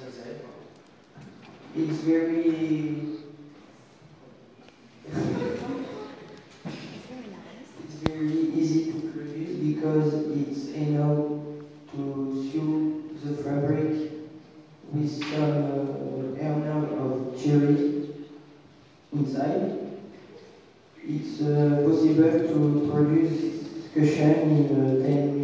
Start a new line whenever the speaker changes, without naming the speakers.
It's very it's very easy to produce because it's enough to sew the fabric with some earner of cherry inside. It's possible to produce cushion in 10